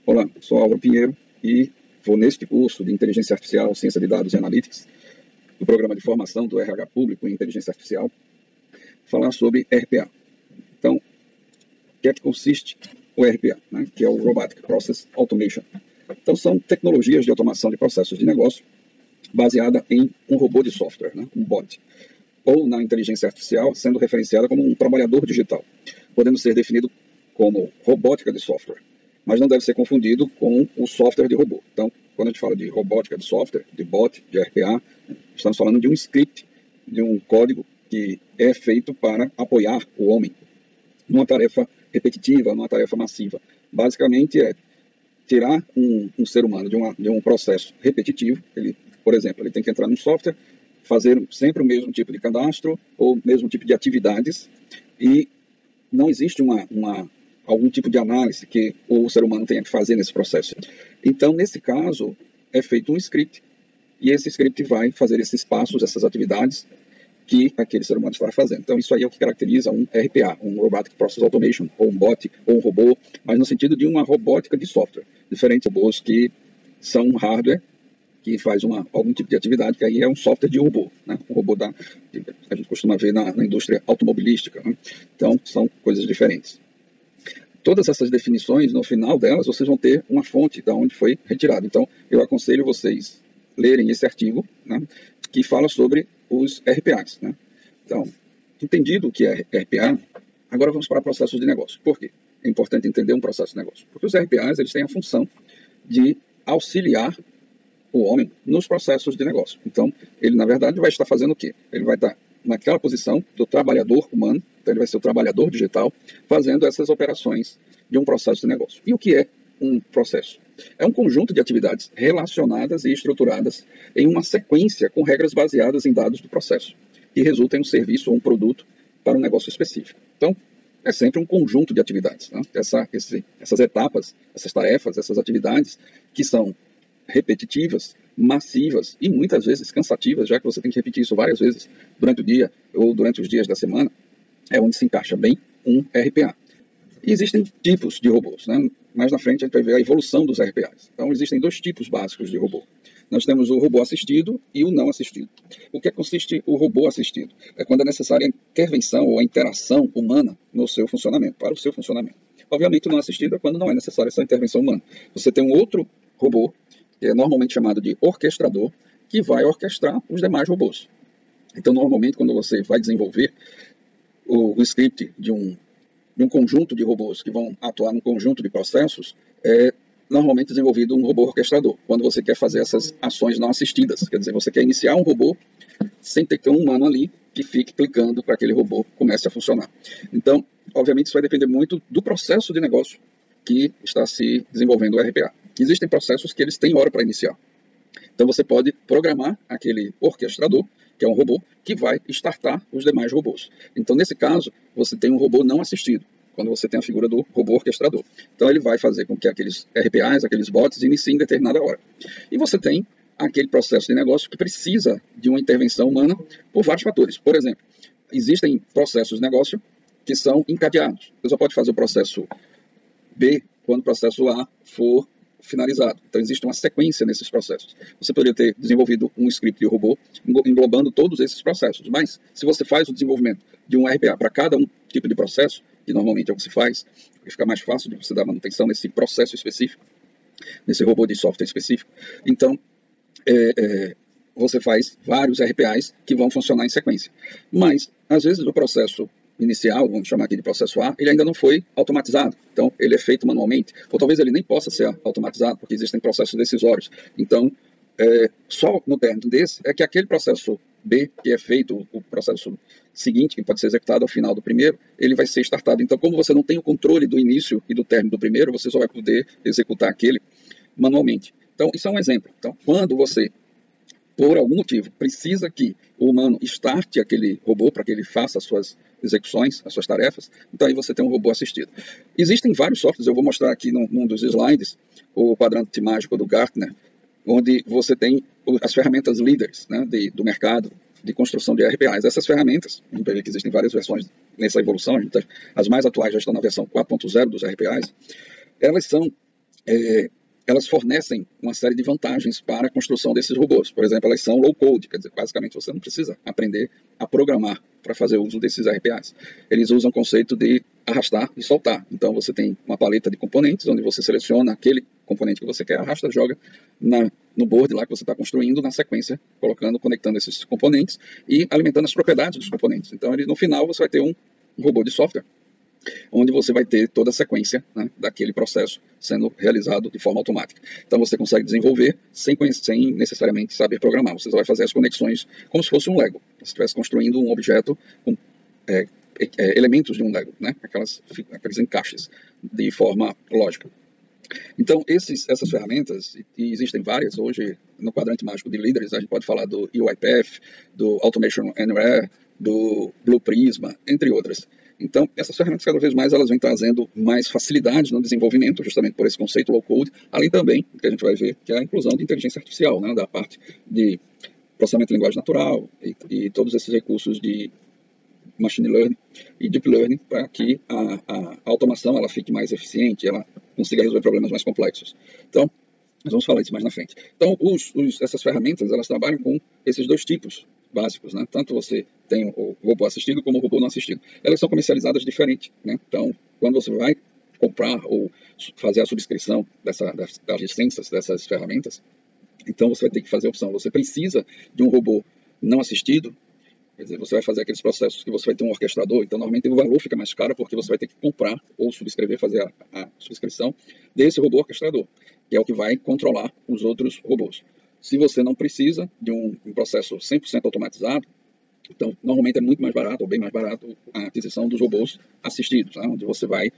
Olá, sou Álvaro Pinheiro e vou neste curso de Inteligência Artificial, Ciência de Dados e Analytics, do Programa de Formação do RH Público em Inteligência Artificial, falar sobre RPA. Então, o que é que consiste o RPA, né? Que é o Robotic Process Automation. Então, são tecnologias de automação de processos de negócio baseada em um robô de software, né? Um bot, ou na inteligência artificial sendo referenciada como um trabalhador digital, podendo ser definido como robótica de software, mas não deve ser confundido com o software de robô. Então, quando a gente fala de robótica de software, de bot, de RPA, estamos falando de um script, de um código que é feito para apoiar o homem numa tarefa repetitiva, numa tarefa massiva. Basicamente é tirar um ser humano de um processo repetitivo. Ele, por exemplo, ele tem que entrar num software, fazer sempre o mesmo tipo de cadastro ou o mesmo tipo de atividades, e não existe algum tipo de análise que o ser humano tenha que fazer nesse processo. Então, nesse caso, é feito um script, e esse script vai fazer esses passos, essas atividades que aquele ser humano está fazendo. Então, isso aí é o que caracteriza um RPA, um Robotic Process Automation, ou um bot, ou um robô, mas no sentido de uma robótica de software. Diferentes robôs que são um hardware que faz algum tipo de atividade, que aí é um software de robô, né? Um robô que a gente costuma ver na indústria automobilística, né? Então, são coisas diferentes. Todas essas definições, no final delas, vocês vão ter uma fonte de onde foi retirado. Então, eu aconselho vocês lerem esse artigo, né, que fala sobre os RPAs, né? Então, entendido o que é RPA, agora vamos para processos de negócio. Por quê? É importante entender um processo de negócio. Porque os RPAs, eles têm a função de auxiliar o homem nos processos de negócio. Então, ele, na verdade, vai estar fazendo o quê? Ele vai estar naquela posição do trabalhador humano, então ele vai ser o trabalhador digital, fazendo essas operações de um processo de negócio. E o que é um processo? É um conjunto de atividades relacionadas e estruturadas em uma sequência com regras baseadas em dados do processo, que resulta em um serviço ou um produto para um negócio específico. Então, é sempre um conjunto de atividades, né? Essas etapas, essas tarefas, essas atividades que são repetitivas, massivas e muitas vezes cansativas, já que você tem que repetir isso várias vezes durante o dia ou durante os dias da semana, é onde se encaixa bem um RPA. E existem tipos de robôs, né? Mais na frente a gente vai ver a evolução dos RPAs. Então existem dois tipos básicos de robô. Nós temos o robô assistido e o não assistido. O que consiste o robô assistido? É quando é necessária a intervenção ou a interação humana no seu funcionamento, para o seu funcionamento. Obviamente o não assistido é quando não é necessária essa intervenção humana. Você tem um outro robô, que é normalmente chamado de orquestrador, que vai orquestrar os demais robôs. Então, normalmente, quando você vai desenvolver o script de um conjunto de robôs que vão atuar num conjunto de processos, é normalmente desenvolvido um robô orquestrador, quando você quer fazer essas ações não assistidas. Quer dizer, você quer iniciar um robô sem ter que ter um humano ali que fique clicando para que aquele robô comece a funcionar. Então, obviamente, isso vai depender muito do processo de negócio que está se desenvolvendo o RPA. Existem processos que eles têm hora para iniciar. Então você pode programar aquele orquestrador, que é um robô, que vai startar os demais robôs. Então nesse caso, você tem um robô não assistido, quando você tem a figura do robô orquestrador. Então ele vai fazer com que aqueles RPAs, aqueles bots, iniciem em determinada hora. E você tem aquele processo de negócio que precisa de uma intervenção humana por vários fatores. Por exemplo, existem processos de negócio que são encadeados. Você só pode fazer o processo B quando o processo A for finalizado. Então existe uma sequência nesses processos. Você poderia ter desenvolvido um script de robô englobando todos esses processos, mas se você faz o desenvolvimento de um RPA para cada um tipo de processo, que normalmente é o que se faz, porque fica mais fácil de você dar manutenção nesse processo específico, nesse robô de software específico, então você faz vários RPAs que vão funcionar em sequência. Mas, às vezes, o processo inicial, vamos chamar aqui de processo A, ele ainda não foi automatizado. Então, ele é feito manualmente, ou talvez ele nem possa ser automatizado, porque existem processos decisórios. Então, só no término desse, é que aquele processo B, que é feito, o processo seguinte, que pode ser executado ao final do primeiro, ele vai ser startado. Então, como você não tem o controle do início e do término do primeiro, você só vai poder executar aquele manualmente. Então, isso é um exemplo. Então, quando você, por algum motivo, precisa que o humano starte aquele robô para que ele faça as suas execuções, as suas tarefas, então aí você tem um robô assistido. Existem vários softwares, eu vou mostrar aqui num dos slides, o quadrante mágico do Gartner, onde você tem as ferramentas líderes, né, do mercado de construção de RPAs. Essas ferramentas, a gente vai ver que existem várias versões nessa evolução, as mais atuais já estão na versão 4.0 dos RPAs, elas são elas fornecem uma série de vantagens para a construção desses robôs. Por exemplo, elas são low-code, quer dizer, basicamente você não precisa aprender a programar para fazer uso desses RPAs. Eles usam o conceito de arrastar e soltar. Então você tem uma paleta de componentes, onde você seleciona aquele componente que você quer, arrasta, joga no board lá que você está construindo, na sequência, conectando esses componentes e alimentando as propriedades dos componentes. Então, no final, você vai ter um robô de software, onde você vai ter toda a sequência, né, daquele processo sendo realizado de forma automática. Então você consegue desenvolver sem necessariamente saber programar. Você só vai fazer as conexões como se fosse um Lego. Se estivesse construindo um objeto com elementos de um Lego, né, aqueles encaixes de forma lógica. Então, essas ferramentas, e existem várias hoje, no quadrante mágico de líderes, a gente pode falar do UiPath, do Automation Anywhere, do Blue Prisma, entre outras. Então, essas ferramentas, cada vez mais, elas vêm trazendo mais facilidades no desenvolvimento, justamente por esse conceito low-code, além também, que a gente vai ver, que é a inclusão de inteligência artificial, né, da parte de processamento de linguagem natural e todos esses recursos de machine learning e deep learning para que a automação ela fique mais eficiente, ela consiga resolver problemas mais complexos. Então, nós vamos falar isso mais na frente. Então, essas ferramentas, elas trabalham com esses dois tipos básicos, né? Tanto você tem o robô assistido como o robô não assistido. Elas são comercializadas diferente, né? Então, quando você vai comprar ou fazer a subscrição das licenças dessas ferramentas, então você vai ter que fazer a opção. Você precisa de um robô não assistido. Quer dizer, você vai fazer aqueles processos que você vai ter um orquestrador, então normalmente o valor fica mais caro porque você vai ter que comprar ou subscrever, fazer a subscrição desse robô orquestrador, que é o que vai controlar os outros robôs. Se você não precisa de um processo 100% automatizado, então normalmente é muito mais barato, ou bem mais barato, a aquisição dos robôs assistidos, né, onde você vai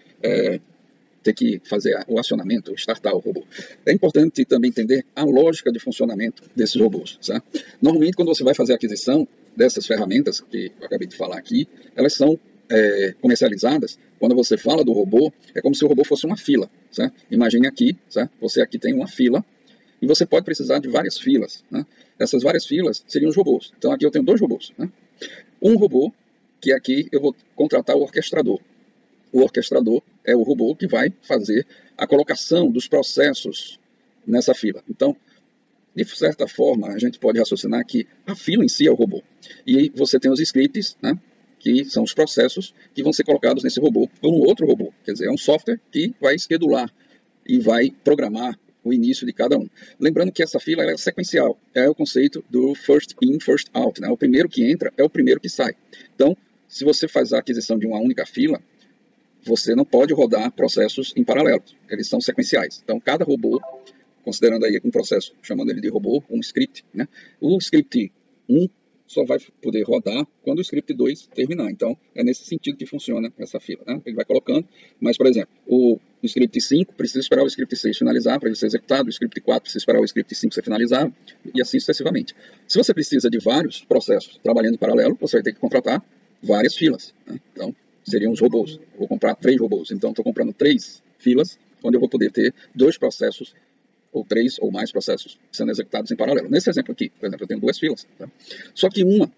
ter que fazer o acionamento, startar o robô. É importante também entender a lógica de funcionamento desses robôs. Certo? Normalmente, quando você vai fazer a aquisição dessas ferramentas que eu acabei de falar aqui, elas são comercializadas. Quando você fala do robô, é como se o robô fosse uma fila. Certo? Imagine aqui, certo? Você aqui tem uma fila e você pode precisar de várias filas. Né? Essas várias filas seriam os robôs. Então aqui eu tenho dois robôs. Né? Um robô, que aqui eu vou contratar o orquestrador. O orquestrador é o robô que vai fazer a colocação dos processos nessa fila. Então, de certa forma, a gente pode raciocinar que a fila em si é o robô. E você tem os scripts, né, que são os processos que vão ser colocados nesse robô por um outro robô. Quer dizer, é um software que vai schedular e vai programar o início de cada um. Lembrando que essa fila é sequencial. É o conceito do first in, first out. Né? O primeiro que entra é o primeiro que sai. Então, se você faz a aquisição de uma única fila, você não pode rodar processos em paralelo, eles são sequenciais. Então, cada robô, considerando aí um processo, chamando ele de robô, um script, né? O script 1 só vai poder rodar quando o script 2 terminar. Então, é nesse sentido que funciona essa fila. Né? Ele vai colocando, mas, por exemplo, o script 5 precisa esperar o script 6 finalizar para ele ser executado, o script 4 precisa esperar o script 5 ser finalizado, e assim sucessivamente. Se você precisa de vários processos trabalhando em paralelo, você vai ter que contratar várias filas. Né? Então, seriam os robôs. Eu vou comprar 3 robôs. Então, estou comprando 3 filas, onde eu vou poder ter 2 processos, ou 3 ou mais processos sendo executados em paralelo. Nesse exemplo aqui, por exemplo, eu tenho 2 filas. Tá? Só que uma,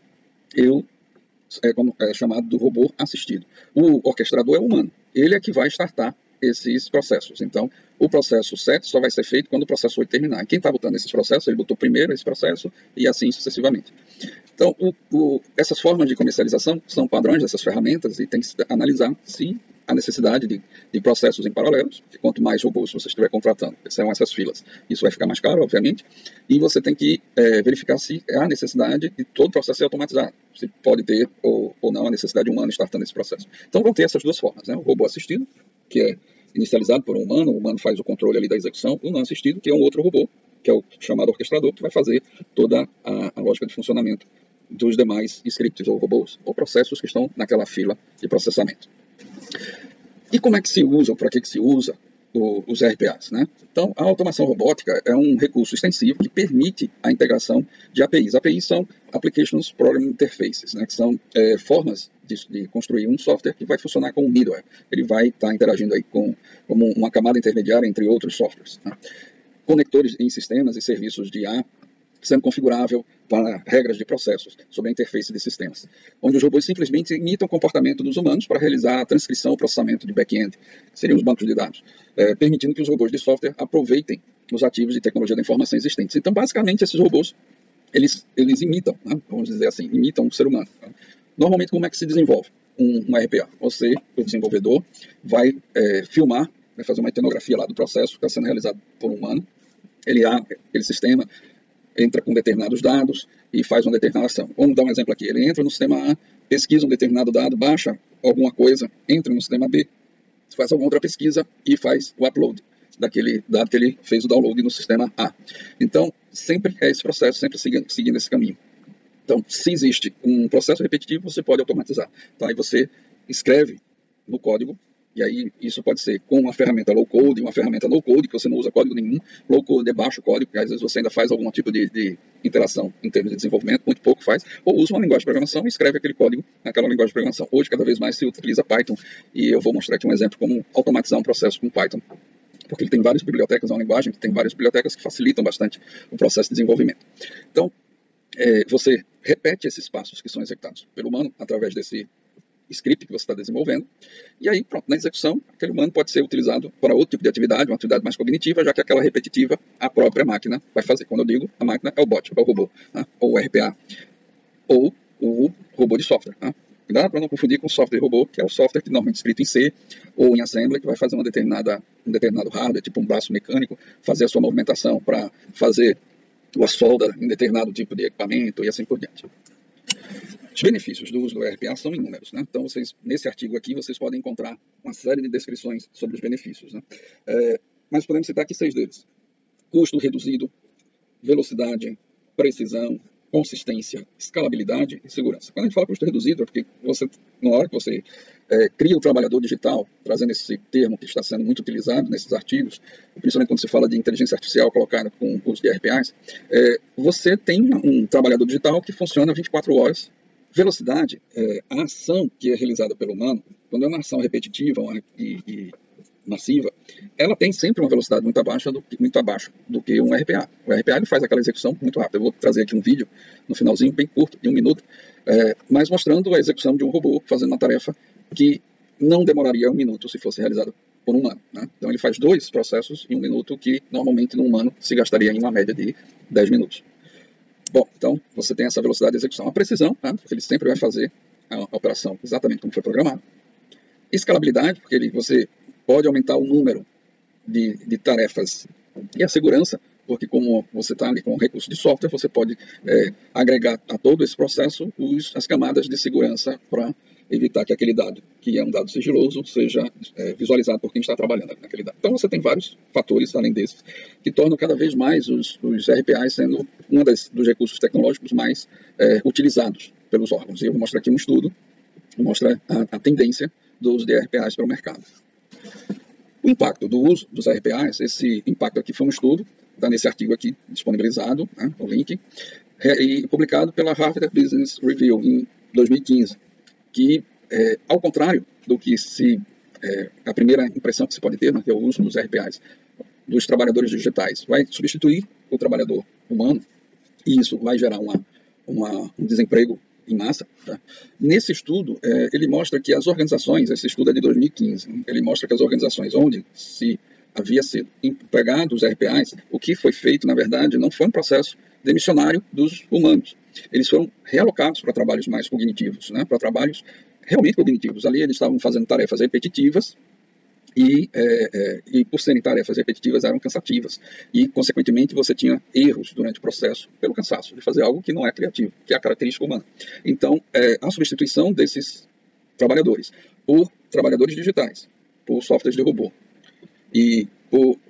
é chamado do robô assistido. O orquestrador é humano. Ele é que vai startar esses processos. Então, o processo 7 só vai ser feito quando o processo 8 terminar. E quem está botando esses processos, ele botou primeiro esse processo e assim sucessivamente. Então, essas formas de comercialização são padrões dessas ferramentas e tem que analisar se a necessidade de processos em paralelos, que quanto mais robôs você estiver contratando, são essas filas. Isso vai ficar mais caro, obviamente, e você tem que verificar se há necessidade de todo o processo ser automatizado, se pode ter ou não a necessidade humana startando esse processo. Então, vão ter essas duas formas, né? O robô assistido, que é inicializado por um humano, o humano faz o controle ali da execução, o não assistido, que é um outro robô, que é o chamado orquestrador, que vai fazer toda a lógica de funcionamento dos demais scripts ou robôs, ou processos que estão naquela fila de processamento. E como é que se usa, ou para que se usa os RPAs? Né? Então, a automação robótica é um recurso extensivo que permite a integração de APIs. APIs são Applications Programming Interfaces, né? Que são formas de construir um software que vai funcionar como um middleware. Ele vai estar interagindo aí como uma camada intermediária entre outros softwares. Né? Conectores em sistemas e serviços de IA sendo configurável para regras de processos sobre a interface de sistemas, onde os robôs simplesmente imitam o comportamento dos humanos para realizar a transcrição ou processamento de back-end, que seriam os bancos de dados, permitindo que os robôs de software aproveitem os ativos de tecnologia da informação existentes. Então, basicamente, esses robôs, eles imitam, né, vamos dizer assim, imitam o ser humano. Tá? Normalmente, como é que se desenvolve um RPA? Você, o desenvolvedor, vai filmar, vai fazer uma etnografia lá do processo que está sendo realizado por um humano. Ele abre aquele sistema, entra com determinados dados e faz uma determinação. Vamos dar um exemplo aqui. Ele entra no sistema A, pesquisa um determinado dado, baixa alguma coisa, entra no sistema B, faz alguma outra pesquisa e faz o upload daquele dado que ele fez o download no sistema A. Então, sempre é esse processo, sempre seguindo esse caminho. Então, se existe um processo repetitivo, você pode automatizar. Tá? E você escreve no código, e aí isso pode ser com uma ferramenta low-code, uma ferramenta no-code, que você não usa código nenhum. Low-code é baixo código, porque às vezes você ainda faz algum tipo de interação em termos de desenvolvimento, muito pouco faz, ou usa uma linguagem de programação e escreve aquele código naquela linguagem de programação. Hoje, cada vez mais se utiliza Python, e eu vou mostrar aqui um exemplo como automatizar um processo com Python, porque ele tem várias bibliotecas, é uma linguagem que tem várias bibliotecas que facilitam bastante o processo de desenvolvimento. Então, você repete esses passos que são executados pelo humano através desse script que você está desenvolvendo, e aí, pronto, na execução, aquele humano pode ser utilizado para outro tipo de atividade, uma atividade mais cognitiva, já que aquela repetitiva a própria máquina vai fazer. Quando eu digo a máquina, é o bot, é o robô, né? Ou o RPA, ou o robô de software. Né? Cuidado para não confundir com software robô, que é o software que normalmente é escrito em C ou em assembly, que vai fazer um determinado hardware, tipo um braço mecânico, fazer a sua movimentação para fazer a solda em determinado tipo de equipamento e assim por diante. Os benefícios do uso do RPA são inúmeros, né? Então, nesse artigo aqui, vocês podem encontrar uma série de descrições sobre os benefícios, né? Mas podemos citar aqui 6 deles. Custo reduzido, velocidade, precisão, consistência, escalabilidade e segurança. Quando a gente fala custo reduzido, é porque na hora que você cria o trabalhador digital, trazendo esse termo que está sendo muito utilizado nesses artigos, principalmente quando se fala de inteligência artificial colocada com os de RPAs, você tem um trabalhador digital que funciona 24 horas. Velocidade, a ação que é realizada pelo humano, quando é uma ação repetitiva e massiva, ela tem sempre uma velocidade muito abaixo do que um RPA. O RPA ele faz aquela execução muito rápida. Eu vou trazer aqui um vídeo no finalzinho, bem curto, de 1 minuto, mas mostrando a execução de um robô fazendo uma tarefa que não demoraria 1 minuto se fosse realizada por um humano. Né? Então ele faz 2 processos em 1 minuto que normalmente no humano se gastaria em uma média de 10 minutos. Bom, então você tem essa velocidade de execução. A precisão, né? Porque ele sempre vai fazer a operação exatamente como foi programado. Escalabilidade, porque você pode aumentar o número de tarefas. E a segurança, porque como você está ali com o recurso de software, você pode agregar a todo esse processo as camadas de segurança para evitar que aquele dado, que é um dado sigiloso, seja visualizado por quem está trabalhando naquele dado. Então você tem vários fatores, além desses, que tornam cada vez mais os RPAs sendo um dos recursos tecnológicos mais utilizados pelos órgãos. E eu vou mostrar aqui um estudo que mostra a tendência do uso de RPAs para o mercado. O impacto do uso dos RPAs, esse impacto aqui foi um estudo, está nesse artigo aqui disponibilizado, né, o link, e publicado pela Harvard Business Review em 2015, que, ao contrário do que a primeira impressão que se pode ter, né, que é o uso dos RPAs, dos trabalhadores digitais, vai substituir o trabalhador humano, e isso vai gerar um desemprego em massa. Tá? Nesse estudo, ele mostra que as organizações, esse estudo é de 2015, né? Ele mostra que as organizações onde se havia sido empregado os RPAs, o que foi feito, na verdade, não foi um processo demissionário dos humanos. Eles foram realocados para trabalhos mais cognitivos, né? Para trabalhos realmente cognitivos. Ali eles estavam fazendo tarefas repetitivas, e por serem tarefas repetitivas eram cansativas e, consequentemente, você tinha erros durante o processo pelo cansaço de fazer algo que não é criativo, que é a característica humana. Então, a substituição desses trabalhadores por trabalhadores digitais, por softwares de robô e por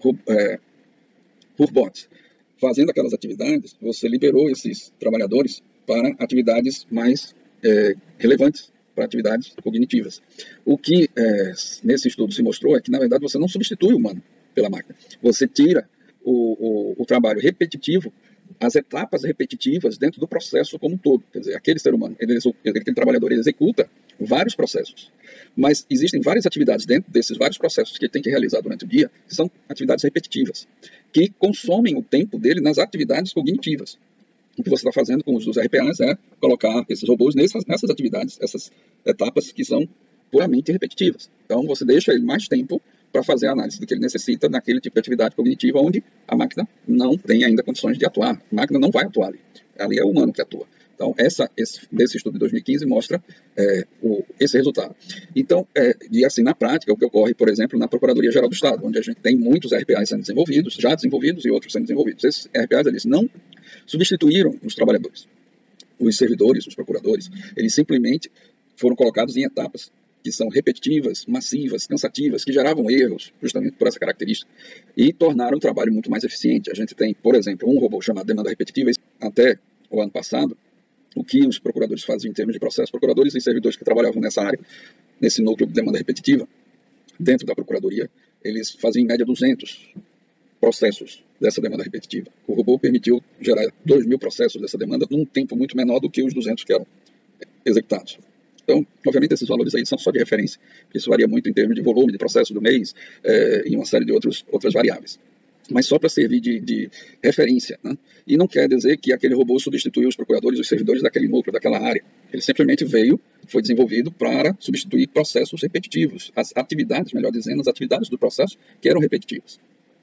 bots, fazendo aquelas atividades, você liberou esses trabalhadores para atividades mais relevantes, para atividades cognitivas. O que nesse estudo se mostrou é que, na verdade, você não substitui o humano pela máquina. Você tira o trabalho repetitivo, as etapas repetitivas dentro do processo como um todo. Quer dizer, aquele ser humano, aquele trabalhador, ele executa vários processos. Mas existem várias atividades dentro desses vários processos que ele tem que realizar durante o dia, que são atividades repetitivas, que consomem o tempo dele nas atividades cognitivas. o que você está fazendo com os dos RPAs é colocar esses robôs nessas atividades, essas etapas que são puramente repetitivas. Então, você deixa ele mais tempo para fazer a análise do que ele necessita naquele tipo de atividade cognitiva onde a máquina não tem ainda condições de atuar. A máquina não vai atuar ali. Ali é o humano que atua. Então, esse estudo de 2015 mostra esse resultado. Então, e assim, na prática, o que ocorre, por exemplo, na Procuradoria-Geral do Estado, onde a gente tem muitos RPAs sendo desenvolvidos, já desenvolvidos e outros sendo desenvolvidos. Esses RPAs, eles não substituíram os trabalhadores, os servidores, os procuradores. Eles simplesmente foram colocados em etapas que são repetitivas, massivas, cansativas, que geravam erros, justamente por essa característica, e tornaram o trabalho muito mais eficiente. A gente tem, por exemplo, um robô chamado demanda repetitiva. Até o ano passado, o que os procuradores faziam em termos de processo, procuradores e servidores que trabalhavam nessa área, nesse núcleo de demanda repetitiva, dentro da Procuradoria, eles faziam em média 200 processos dessa demanda repetitiva. O robô permitiu gerar 2.000 processos dessa demanda num tempo muito menor do que os 200 que eram executados. Então, obviamente, esses valores aí são só de referência, porque isso varia muito em termos de volume de processo do mês e uma série de outras variáveis. Mas só para servir de referência, né? E não quer dizer que aquele robô substituiu os procuradores e os servidores daquele núcleo, daquela área. Ele simplesmente foi desenvolvido para substituir processos repetitivos, as atividades, melhor dizendo, as atividades do processo que eram repetitivas.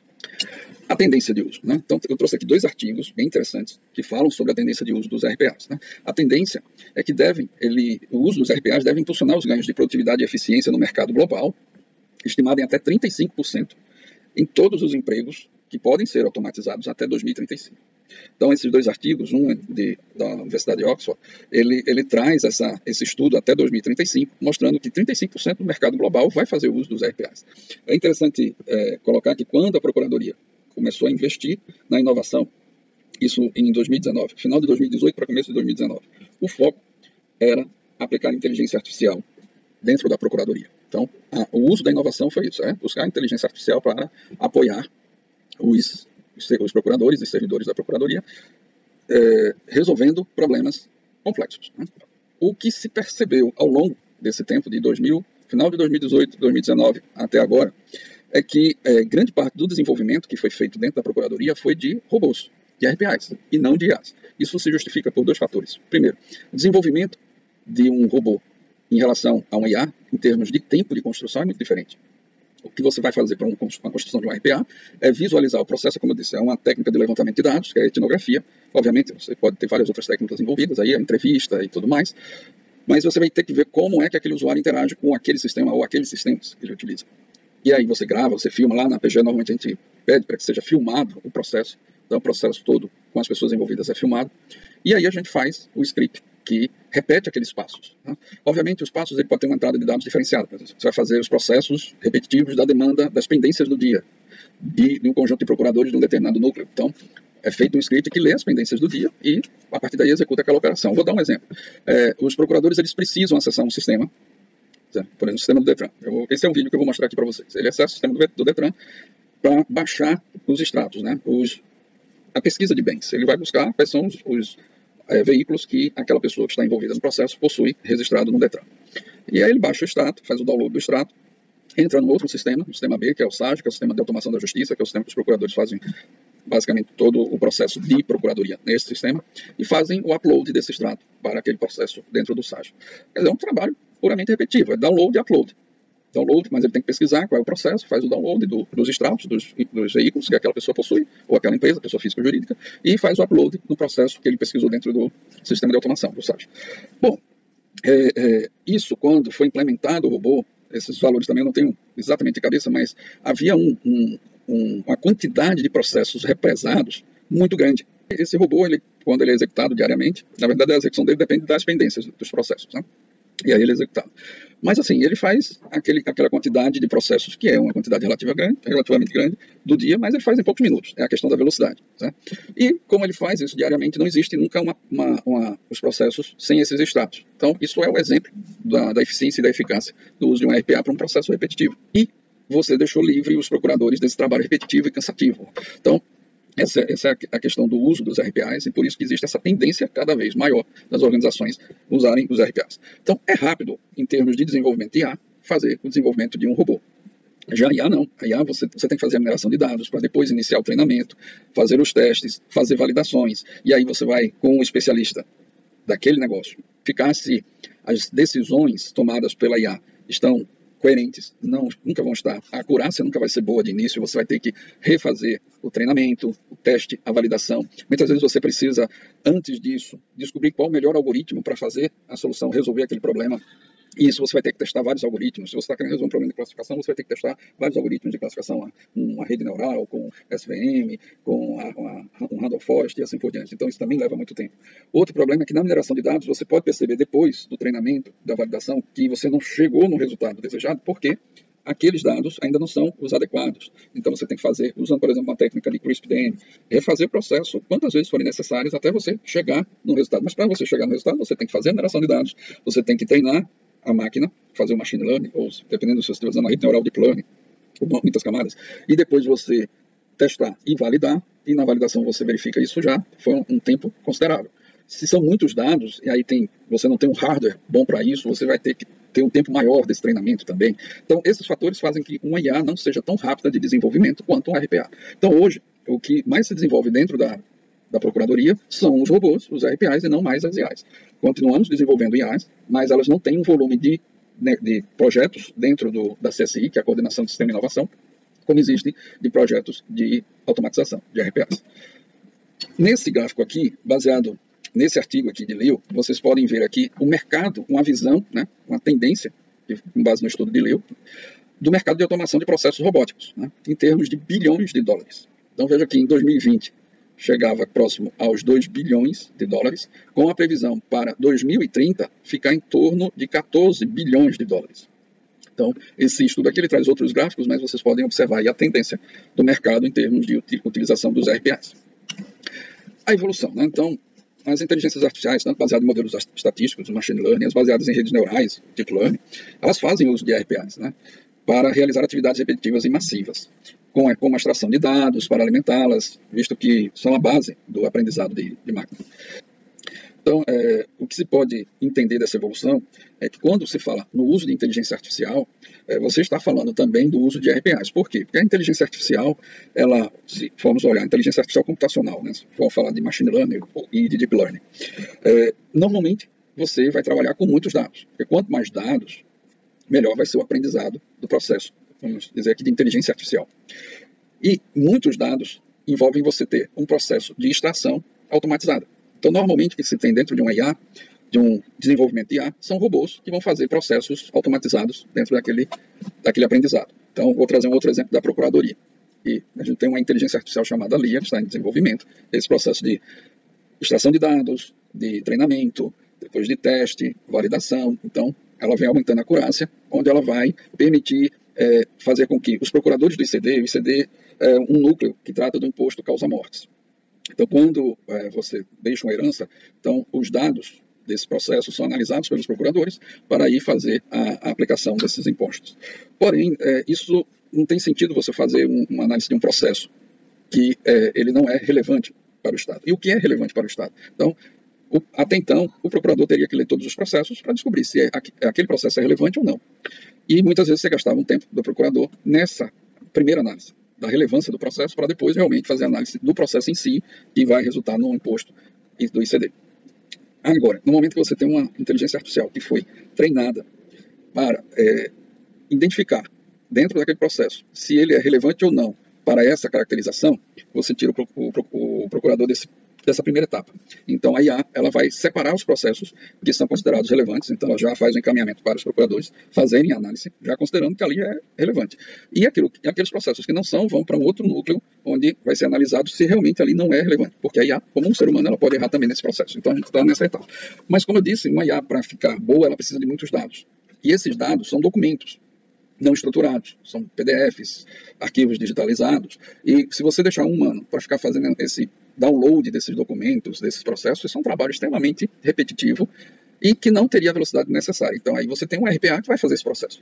A tendência de uso, né? Então, eu trouxe aqui 2 artigos bem interessantes que falam sobre a tendência de uso dos RPAs, né? A tendência é que o uso dos RPAs deve impulsionar os ganhos de produtividade e eficiência no mercado global, estimado em até 35%, em todos os empregos que podem ser automatizados até 2035. Então, esses 2 artigos, um da Universidade de Oxford, ele traz esse estudo até 2035, mostrando que 35% do mercado global vai fazer uso dos RPAs. É interessante colocar que quando a Procuradoria começou a investir na inovação, isso em 2019, final de 2018 para começo de 2019, o foco era aplicar inteligência artificial dentro da Procuradoria. Então, o uso da inovação foi isso, buscar inteligência artificial para apoiar os procuradores e servidores da Procuradoria, resolvendo problemas complexos, né? O que se percebeu ao longo desse tempo, final de 2018, 2019 até agora, é que grande parte do desenvolvimento que foi feito dentro da Procuradoria foi de robôs, de RPAs, e não de IAs. Isso se justifica por 2 fatores. Primeiro, o desenvolvimento de um robô em relação a um IA, em termos de tempo de construção, é muito diferente. O que você vai fazer para uma construção de um RPA é visualizar o processo, como eu disse, é uma técnica de levantamento de dados, que é a etnografia. Obviamente, você pode ter várias outras técnicas envolvidas, aí a entrevista e tudo mais, mas você vai ter que ver como é que aquele usuário interage com aquele sistema ou aqueles sistemas que ele utiliza. E aí você grava, você filma lá na PG, normalmente a gente pede para que seja filmado o processo, então o processo todo com as pessoas envolvidas é filmado, e aí a gente faz o script que repete aqueles passos, né? Obviamente, os passos ele pode ter uma entrada de dados diferenciada. Por exemplo, você vai fazer os processos repetitivos da demanda, das pendências do dia, de um conjunto de procuradores de um determinado núcleo. Então, é feito um script que lê as pendências do dia e, a partir daí, executa aquela operação. Vou dar um exemplo. Os procuradores eles precisam acessar um sistema, por exemplo, o sistema do Detran. Esse é um vídeo que eu vou mostrar aqui para vocês. Ele acessa o sistema do Detran para baixar os extratos, né? A pesquisa de bens. Ele vai buscar quais são os veículos que aquela pessoa que está envolvida no processo possui registrado no Detran. E aí ele baixa o extrato, faz o download do extrato, entra no outro sistema, o sistema B, que é o SAG, que é o Sistema de Automação da Justiça, que é o sistema que os procuradores fazem basicamente todo o processo de procuradoria nesse sistema, e fazem o upload desse extrato para aquele processo dentro do SAG. Quer dizer, é um trabalho puramente repetitivo, é download e upload. Download, mas ele tem que pesquisar qual é o processo, faz o download dos extratos dos veículos que aquela pessoa possui, ou aquela empresa, pessoa física ou jurídica, e faz o upload no processo que ele pesquisou dentro do sistema de automação, do SAG. Bom, isso quando foi implementado o robô, esses valores também eu não tenho exatamente de cabeça, mas havia uma quantidade de processos represados muito grande. Esse robô, quando ele é executado diariamente, na verdade a execução dele depende das pendências dos processos, né? E aí ele é executado. Mas assim, ele faz aquela quantidade de processos, que é uma quantidade relativamente grande do dia, mas ele faz em poucos minutos. É a questão da velocidade. Né? E como ele faz isso diariamente, não existe nunca os processos sem esses extratos. Então, isso é o exemplo da eficiência e da eficácia do uso de um RPA para um processo repetitivo. E você deixou livre os procuradores desse trabalho repetitivo e cansativo. Então, essa é a questão do uso dos RPAs, e por isso que existe essa tendência cada vez maior das organizações usarem os RPAs. Então, é rápido, em termos de desenvolvimento de IA, fazer o desenvolvimento de um robô. Já a IA não. A IA você tem que fazer a mineração de dados para depois iniciar o treinamento, fazer os testes, fazer validações. E aí você vai com o especialista daquele negócio ficar se as decisões tomadas pela IA estão coerentes, nunca vão estar. A acurácia nunca vai ser boa de início, você vai ter que refazer o treinamento, o teste, a validação. Muitas vezes você precisa, antes disso, descobrir qual o melhor algoritmo para fazer a solução, resolver aquele problema. E isso você vai ter que testar vários algoritmos. Se você está querendo resolver um problema de classificação, você vai ter que testar vários algoritmos de classificação. Uma rede neural, com SVM, com um Randall Forest e assim por diante. Então isso também leva muito tempo. Outro problema é que na mineração de dados, você pode perceber depois do treinamento, da validação, que você não chegou no resultado desejado, porque aqueles dados ainda não são os adequados. Então você tem que fazer, usando por exemplo uma técnica de CRISP-DM, refazer o processo quantas vezes forem necessárias até você chegar no resultado. Mas para você chegar no resultado, você tem que fazer a mineração de dados, você tem que treinar a máquina, fazer o machine learning, ou dependendo se você estiver usando a rede neural deep learning, com muitas camadas, e depois você testar e validar, e na validação você verifica isso já, foi um tempo considerável. Se são muitos dados, e aí você não tem um hardware bom para isso, você vai ter que ter um tempo maior desse treinamento também. Então, esses fatores fazem que uma IA não seja tão rápida de desenvolvimento quanto um RPA. Então, hoje, o que mais se desenvolve dentro da Procuradoria são os robôs, os RPAs, e não mais as IAs. Continuamos desenvolvendo IAs, mas elas não têm um volume de projetos dentro da CSI, que é a Coordenação de Sistema e Inovação, como existem de projetos de automatização, de RPAs. Nesse gráfico aqui, baseado nesse artigo aqui de Liu, vocês podem ver aqui o mercado, uma visão, né, uma tendência, com base no estudo de Liu, do mercado de automação de processos robóticos, né, em termos de bilhões de dólares. Então veja que em 2020 chegava próximo aos 2 bilhões de dólares, com a previsão para 2030 ficar em torno de 14 bilhões de dólares. Então, esse estudo aqui ele traz outros gráficos, mas vocês podem observar aí a tendência do mercado em termos de utilização dos RPAs. A evolução, né? Então, as inteligências artificiais, tanto baseadas em modelos estatísticos, machine learning, as baseadas em redes neurais, deep learning, elas fazem uso de RPAs, né, para realizar atividades repetitivas e massivas, como a extração de dados, para alimentá-las, visto que são a base do aprendizado de máquina. Então, o que se pode entender dessa evolução é que quando se fala no uso de inteligência artificial, você está falando também do uso de RPAs. Por quê? Porque a inteligência artificial, se formos olhar, a inteligência artificial computacional, né, se for falar de machine learning e de deep learning, normalmente você vai trabalhar com muitos dados. Porque quanto mais dados, melhor vai ser o aprendizado do processo, vamos dizer aqui, de inteligência artificial. E muitos dados envolvem você ter um processo de extração automatizada. Então, normalmente, o que se tem dentro de uma IA, de um desenvolvimento de IA, são robôs que vão fazer processos automatizados dentro daquele aprendizado. Então, vou trazer um outro exemplo da Procuradoria. E a gente tem uma inteligência artificial chamada LIA, que está em desenvolvimento, esse processo de extração de dados, de treinamento, depois de teste, validação. Então, ela vem aumentando a acurácia, onde ela vai permitir fazer com que os procuradores do ICD, o ICD é um núcleo que trata do imposto causa-mortes. Então, quando você deixa uma herança, então os dados desse processo são analisados pelos procuradores para aí fazer a aplicação desses impostos. Porém, isso não tem sentido você fazer uma análise de um processo que ele não é relevante para o Estado. E o que é relevante para o Estado? Então, até então, o procurador teria que ler todos os processos para descobrir se aquele processo é relevante ou não. E muitas vezes você gastava um tempo do procurador nessa primeira análise da relevância do processo para depois realmente fazer a análise do processo em si, que vai resultar no imposto do ICD. Agora, no momento que você tem uma inteligência artificial que foi treinada para identificar dentro daquele processo se ele é relevante ou não para essa caracterização, você tira o procurador dessa primeira etapa. Então, a IA ela vai separar os processos que são considerados relevantes, então ela já faz o encaminhamento para os procuradores fazerem a análise, já considerando que ali é relevante. E aqueles processos que não são, vão para um outro núcleo, onde vai ser analisado se realmente ali não é relevante, porque a IA, como um ser humano, ela pode errar também nesse processo. Então, a gente está nessa etapa. Mas, como eu disse, uma IA, para ficar boa, ela precisa de muitos dados. E esses dados são documentos não estruturados, são PDFs, arquivos digitalizados, e se você deixar um humano para ficar fazendo esse download desses documentos, desses processos, isso é um trabalho extremamente repetitivo e que não teria a velocidade necessária. Então aí você tem um RPA que vai fazer esse processo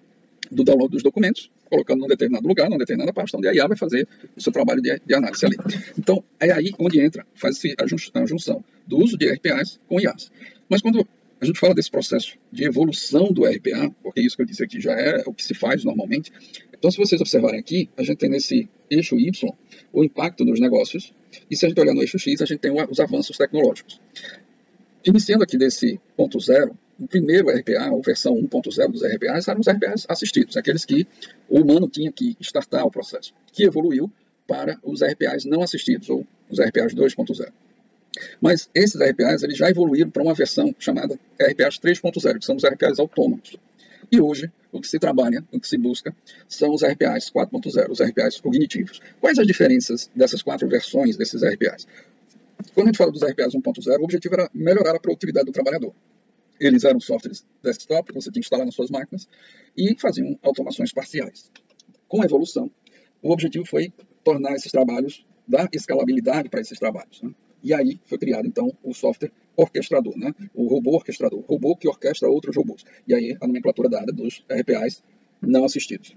do download dos documentos, colocando num determinado lugar, numa determinada pasta, onde a IA vai fazer o seu trabalho de análise ali. Então é aí onde faz-se a junção do uso de RPAs com IAs. Mas quando a gente fala desse processo de evolução do RPA, porque isso que eu disse aqui já é o que se faz normalmente. Então, se vocês observarem aqui, a gente tem nesse eixo Y o impacto dos negócios, e se a gente olhar no eixo X, a gente tem os avanços tecnológicos. Iniciando aqui desse ponto zero, o primeiro RPA, ou versão 1.0 dos RPAs, eram os RPAs assistidos, aqueles que o humano tinha que startar o processo, que evoluiu para os RPAs não assistidos, ou os RPAs 2.0. Mas esses RPAs eles já evoluíram para uma versão chamada RPAs 3.0, que são os RPAs autônomos. E hoje, o que se trabalha, o que se busca, são os RPAs 4.0, os RPAs cognitivos. Quais as diferenças dessas 4 versões desses RPAs? Quando a gente fala dos RPAs 1.0, o objetivo era melhorar a produtividade do trabalhador. Eles eram softwares desktop, que você tinha que instalar nas suas máquinas, e faziam automações parciais. Com a evolução, o objetivo foi tornar esses trabalhos, dar escalabilidade para esses trabalhos, né? E aí foi criado, então, o software orquestrador, né? O robô orquestrador, robô que orquestra outros robôs. E aí a nomenclatura dada dos RPAs não assistidos.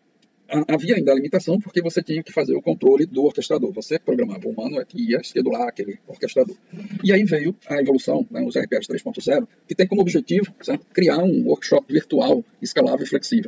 Havia ainda a limitação porque você tinha que fazer o controle do orquestrador. Você programava o humano que ia schedular aquele orquestrador. E aí veio a evolução, né, os RPAs 3.0, que tem como objetivo, certo, criar um workshop virtual, escalável e flexível.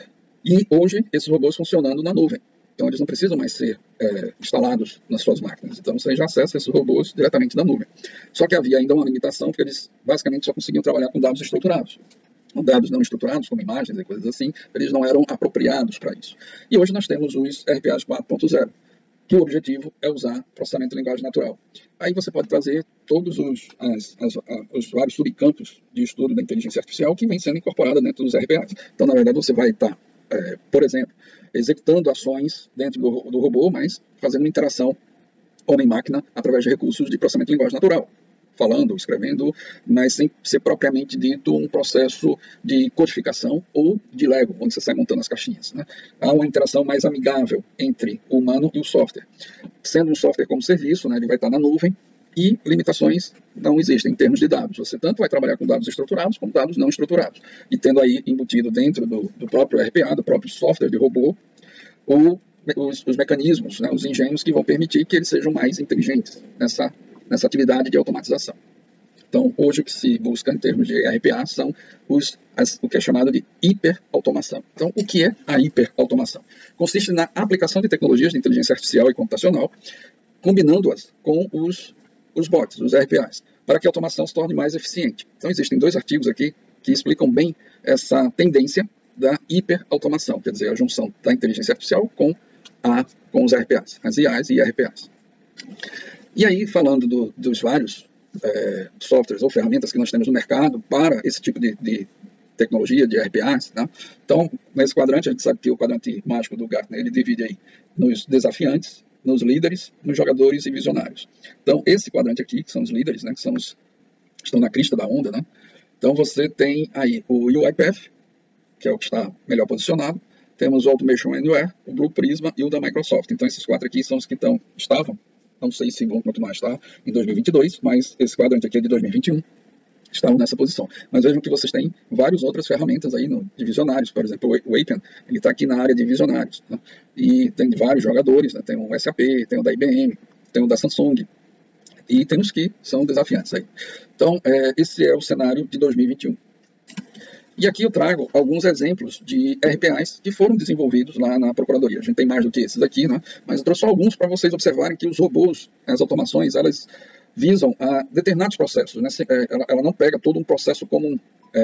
E hoje, esses robôs funcionando na nuvem. Então, eles não precisam mais ser instalados nas suas máquinas. Então, você já acessa esses robôs diretamente da nuvem. Só que havia ainda uma limitação, porque eles basicamente só conseguiam trabalhar com dados estruturados. Dados não estruturados, como imagens e coisas assim, eles não eram apropriados para isso. E hoje nós temos os RPAs 4.0, que o objetivo é usar processamento de linguagem natural. Aí você pode trazer todos os vários subcampos de estudo da inteligência artificial que vem sendo incorporada dentro dos RPAs. Então, na verdade, você vai estar, por exemplo, executando ações dentro do robô, mas fazendo uma interação homem-máquina através de recursos de processamento de linguagem natural. Falando, escrevendo, mas sem ser propriamente dito um processo de codificação ou de Lego, onde você sai montando as caixinhas, né? Há uma interação mais amigável entre o humano e o software. Sendo um software como serviço, né, ele vai estar na nuvem e limitações não existem em termos de dados. Você tanto vai trabalhar com dados estruturados como dados não estruturados. E tendo aí embutido dentro do próprio RPA, do próprio software de robô, os mecanismos, né, os engenhos que vão permitir que eles sejam mais inteligentes nessa atividade de automatização. Então, hoje o que se busca em termos de RPA são o que é chamado de hiperautomação. Então, o que é a hiperautomação? Consiste na aplicação de tecnologias de inteligência artificial e computacional, combinando-as com os bots, os RPAs, para que a automação se torne mais eficiente. Então, existem 2 artigos aqui que explicam bem essa tendência da hiperautomação, quer dizer, a junção da inteligência artificial com os RPAs, as IAs e RPAs. E aí, falando dos vários softwares ou ferramentas que nós temos no mercado para esse tipo de tecnologia, de RPAs, né? Então, nesse quadrante, a gente sabe que o quadrante mágico do Gartner, ele divide aí nos desafiantes, nos líderes, nos jogadores e visionários. Então, esse quadrante aqui, que são os líderes, né, que estão na crista da onda, né? Então, você tem aí o UiPath, que é o que está melhor posicionado. Temos o Automation Anywhere, o Blue Prisma e o da Microsoft. Então, esses 4 aqui são os que estavam, não sei se vão continuar a estar em 2022, mas esse quadrante aqui é de 2021, estão nessa posição. Mas vejam que vocês têm várias outras ferramentas aí de visionários. Por exemplo, o Appen, ele está aqui na área de visionários, né? E tem vários jogadores, né? Tem o SAP, tem o da IBM, tem o da Samsung, e tem os que são desafiantes aí. Então, esse é o cenário de 2021. E aqui eu trago alguns exemplos de RPAs que foram desenvolvidos lá na Procuradoria. A gente tem mais do que esses aqui, né? Mas eu trouxe só alguns para vocês observarem que os robôs, as automações, elas visam a determinados processos, né? Ela não pega todo um processo como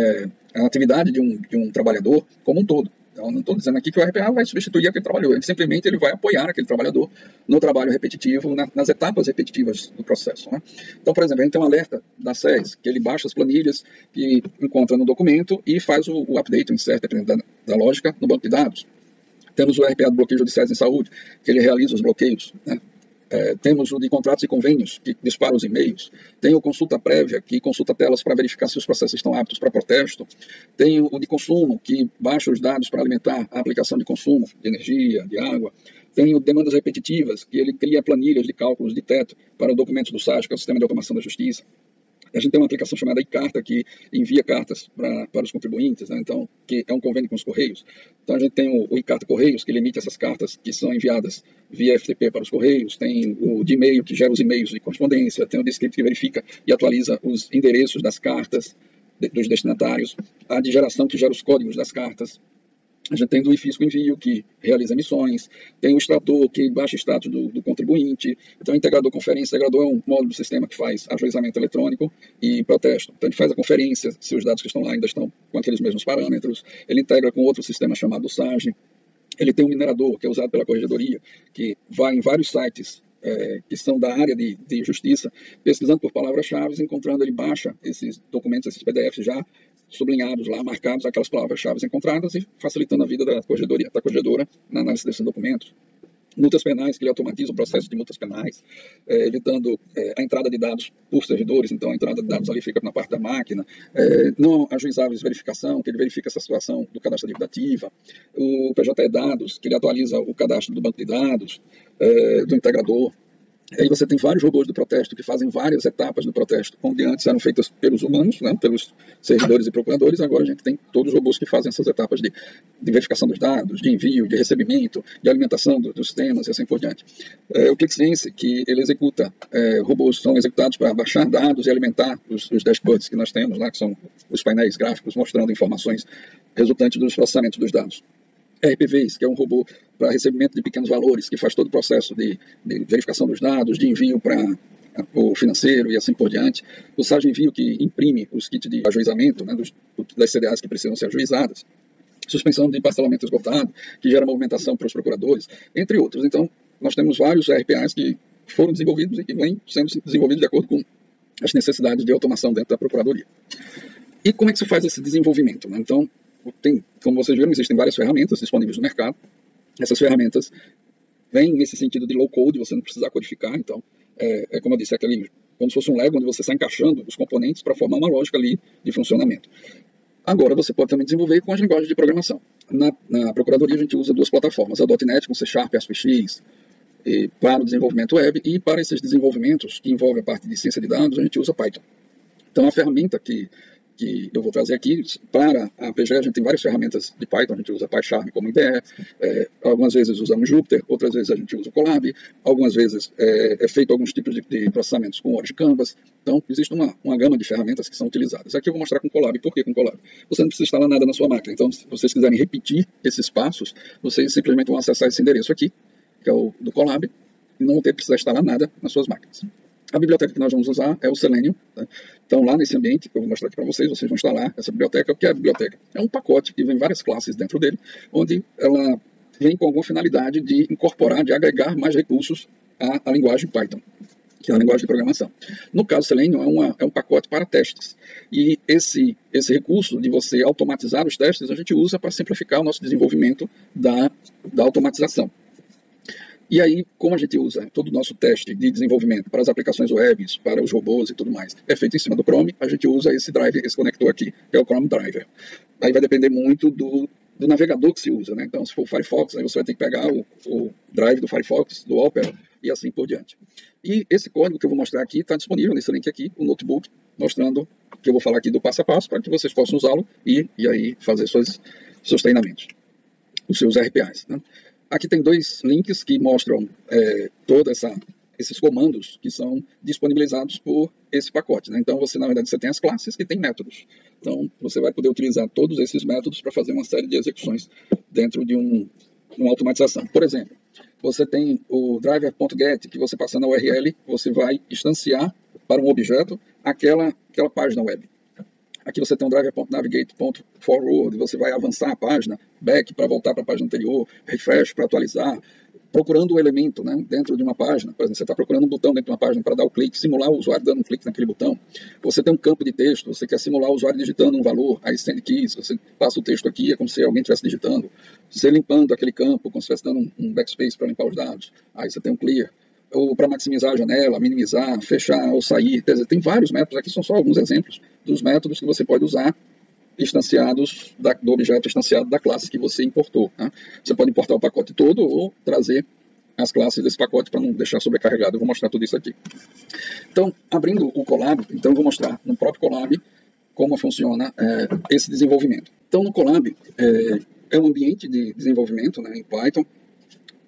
a atividade de um trabalhador como um todo. Então, não estou dizendo aqui que o RPA vai substituir aquele trabalhador, simplesmente ele vai apoiar aquele trabalhador no trabalho repetitivo, nas etapas repetitivas do processo, né? Então, por exemplo, a gente tem um alerta da SES, que ele baixa as planilhas que encontra no documento e faz o update, o insert, dependendo da lógica, no banco de dados. Temos o RPA do bloqueio judiciais em saúde, que ele realiza os bloqueios, né? Temos o de contratos e convênios, que dispara os e-mails. Tem o consulta prévia, que consulta telas para verificar se os processos estão aptos para protesto. Tem o de consumo, que baixa os dados para alimentar a aplicação de consumo, de energia, de água. Tem o demandas repetitivas, que ele cria planilhas de cálculos de teto para documentos do SAJ, que é o Sistema de Automação da Justiça. A gente tem uma aplicação chamada iCarta, que envia cartas para os contribuintes, né? Então, que é um convênio com os Correios. Então, a gente tem o iCarta Correios, que ele emite essas cartas que são enviadas via FTP para os Correios. Tem o de e-mail, que gera os e-mails de correspondência. Tem o Descript, que verifica e atualiza os endereços das cartas. dos destinatários, a de geração que gera os códigos das cartas. A gente tem do IFISCO Envio, que realiza emissões, tem o extrator, que baixa status do contribuinte, então o integrador conferência. O integrador é um módulo do sistema que faz ajuizamento eletrônico e protesto. Então ele faz a conferência, se os dados que estão lá ainda estão com aqueles mesmos parâmetros, ele integra com outro sistema chamado SAGE. Ele tem um minerador, que é usado pela corregedoria, que vai em vários sites que são da área de justiça, pesquisando por palavras-chave, encontrando, ele baixa esses documentos, esses PDFs já sublinhados lá, marcados aquelas palavras-chave encontradas e facilitando a vida da corregedora na análise desses documentos. Multas penais, que ele automatiza o processo de multas penais, evitando a entrada de dados por servidores, então a entrada de dados ali fica na parte da máquina, não ajuizáveis verificação, que ele verifica essa situação do cadastro da dívida ativa, o PJE Dados, que ele atualiza o cadastro do banco de dados, do integrador. Aí você tem vários robôs do protesto que fazem várias etapas do protesto, onde antes eram feitas pelos humanos, né, pelos servidores e procuradores, agora a gente tem todos os robôs que fazem essas etapas de verificação dos dados, de envio, de recebimento, de alimentação dos sistemas e assim por diante. O ClickSense, que ele executa, robôs são executados para baixar dados e alimentar os dashboards que nós temos lá, que são os painéis gráficos mostrando informações resultantes dos processamentos dos dados. RPVs, que é um robô para recebimento de pequenos valores, que faz todo o processo de verificação dos dados, de envio para o financeiro e assim por diante. O SAGE Envio, que imprime os kits de ajuizamento, né, das CDAs que precisam ser ajuizadas. Suspensão de parcelamento esgotado, que gera movimentação para os procuradores, entre outros. Então, nós temos vários RPAs que foram desenvolvidos e que vêm sendo desenvolvidos de acordo com as necessidades de automação dentro da Procuradoria. E como é que se faz esse desenvolvimento, né? Então, como vocês viram, existem várias ferramentas disponíveis no mercado. Essas ferramentas vêm nesse sentido de low code, você não precisa codificar. Então, como eu disse, como se fosse um Lego, onde você está encaixando os componentes para formar uma lógica ali de funcionamento. Agora, você pode também desenvolver com as linguagens de programação. Na Procuradoria, a gente usa duas plataformas, a .NET com C#, ASP.X, para o desenvolvimento web, e para esses desenvolvimentos que envolvem a parte de ciência de dados, a gente usa Python. Então, a ferramenta que eu vou trazer aqui, para a PGE a gente tem várias ferramentas de Python, a gente usa PyCharm como IDE, algumas vezes usamos Jupyter, outras vezes a gente usa o Colab, algumas vezes é feito alguns tipos de processamentos com Origin Canvas. Então, existe uma gama de ferramentas que são utilizadas. Aqui eu vou mostrar com o Colab. Por que com o Colab? Você não precisa instalar nada na sua máquina, então se vocês quiserem repetir esses passos, vocês simplesmente vão acessar esse endereço aqui, que é o do Colab, e não precisar instalar nada nas suas máquinas. A biblioteca que nós vamos usar é o Selenium. Né? Então, lá nesse ambiente, que eu vou mostrar aqui para vocês vão instalar essa biblioteca. O que é a biblioteca? É um pacote que vem várias classes dentro dele, onde ela vem com alguma finalidade de incorporar, de agregar mais recursos à linguagem Python, que é a linguagem de programação. No caso, Selenium é um pacote para testes. E esse recurso de você automatizar os testes, a gente usa para simplificar o nosso desenvolvimento da automatização. E aí, como a gente usa todo o nosso teste de desenvolvimento para as aplicações web, para os robôs e tudo mais, é feito em cima do Chrome, a gente usa esse driver, esse conector aqui, que é o Chrome Driver. Aí vai depender muito do navegador que se usa, né? Então, se for o Firefox, aí você vai ter que pegar o drive do Firefox, do Opera e assim por diante. E esse código que eu vou mostrar aqui está disponível nesse link aqui, o notebook, mostrando que eu vou falar aqui do passo a passo para que vocês possam usá-lo e aí fazer seus treinamentos, os seus RPAs, né? Aqui tem dois links que mostram todos esses comandos que são disponibilizados por esse pacote, né? Então, na verdade, você tem as classes que têm métodos. Então, você vai poder utilizar todos esses métodos para fazer uma série de execuções dentro de uma automatização. Por exemplo, você tem o driver.get, que você passando a URL, você vai instanciar para um objeto aquela página web. Aqui você tem um driver.navigate.forward, você vai avançar a página, back para voltar para a página anterior, refresh para atualizar, procurando o elemento, né, dentro de uma página. Por exemplo, você está procurando um botão dentro de uma página para dar o clique, simular o usuário dando um clique naquele botão. Você tem um campo de texto, você quer simular o usuário digitando um valor, aí send keys, você passa o texto aqui, é como se alguém estivesse digitando. Você limpando aquele campo, como se estivesse dando um backspace para limpar os dados, aí você tem um clear. Ou para maximizar a janela, minimizar, fechar ou sair. Tem vários métodos, aqui são só alguns exemplos dos métodos que você pode usar instanciados do objeto instanciado da classe que você importou. Né? Você pode importar o pacote todo ou trazer as classes desse pacote para não deixar sobrecarregado. Eu vou mostrar tudo isso aqui. Então, abrindo o Colab, então eu vou mostrar no próprio Colab como funciona esse desenvolvimento. Então, no Colab é um ambiente de desenvolvimento, né, em Python,